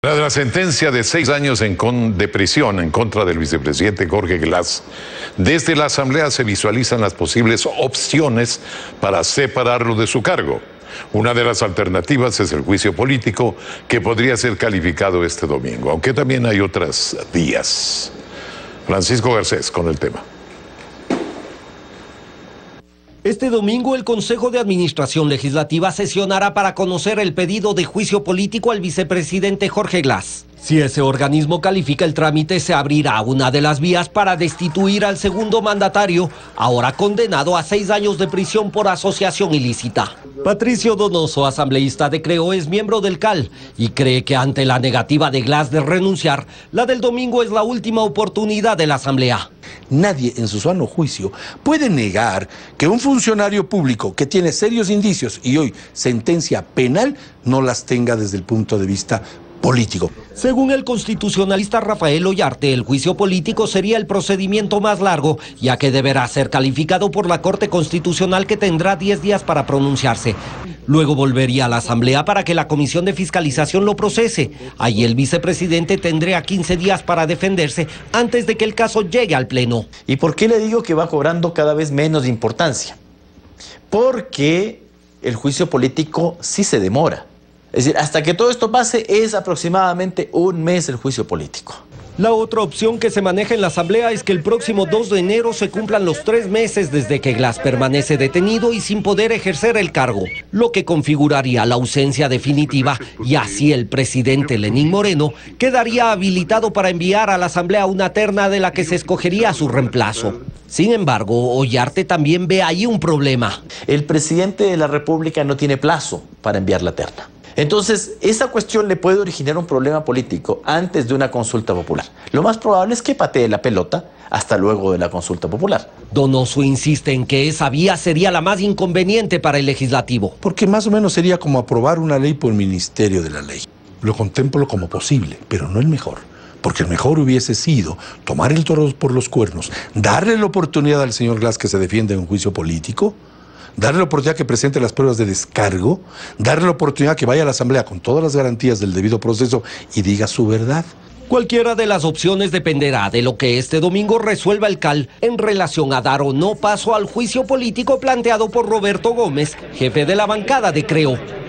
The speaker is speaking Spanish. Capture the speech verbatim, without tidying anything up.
Tras la sentencia de seis años en con, de prisión en contra del vicepresidente Jorge Glass, desde la Asamblea se visualizan las posibles opciones para separarlo de su cargo. Una de las alternativas es el juicio político, que podría ser calificado este domingo, aunque también hay otras vías. Francisco Garcés con el tema. Este domingo el Consejo de Administración Legislativa sesionará para conocer el pedido de juicio político al vicepresidente Jorge Glass. Si ese organismo califica el trámite, se abrirá una de las vías para destituir al segundo mandatario, ahora condenado a seis años de prisión por asociación ilícita. Patricio Donoso, asambleísta de Creo, es miembro del C A L y cree que ante la negativa de Glass de renunciar, la del domingo es la última oportunidad de la Asamblea. Nadie en su sano juicio puede negar que un funcionario público que tiene serios indicios y hoy sentencia penal no las tenga desde el punto de vista político. Según el constitucionalista Rafael Ollarte, el juicio político sería el procedimiento más largo, ya que deberá ser calificado por la Corte Constitucional, que tendrá diez días para pronunciarse. Luego volvería a la Asamblea para que la Comisión de Fiscalización lo procese. Allí el vicepresidente tendría quince días para defenderse antes de que el caso llegue al Pleno. ¿Y por qué le digo que va cobrando cada vez menos importancia? Porque el juicio político sí se demora. Es decir, hasta que todo esto pase es aproximadamente un mes el juicio político. La otra opción que se maneja en la Asamblea es que el próximo dos de enero se cumplan los tres meses desde que Glass permanece detenido y sin poder ejercer el cargo, lo que configuraría la ausencia definitiva, y así el presidente Lenín Moreno quedaría habilitado para enviar a la Asamblea una terna de la que se escogería su reemplazo. Sin embargo, Ollarte también ve ahí un problema. El presidente de la República no tiene plazo para enviar la terna. Entonces, esa cuestión le puede originar un problema político antes de una consulta popular. Lo más probable es que patee la pelota hasta luego de la consulta popular. Donoso insiste en que esa vía sería la más inconveniente para el legislativo. Porque más o menos sería como aprobar una ley por el Ministerio de la Ley. Lo contemplo como posible, pero no el mejor. Porque el mejor hubiese sido tomar el toro por los cuernos, darle la oportunidad al señor Glass que se defienda en un juicio político, darle la oportunidad que presente las pruebas de descargo, darle la oportunidad que vaya a la Asamblea con todas las garantías del debido proceso y diga su verdad. Cualquiera de las opciones dependerá de lo que este domingo resuelva el C A L en relación a dar o no paso al juicio político planteado por Roberto Gómez, jefe de la bancada de Creo.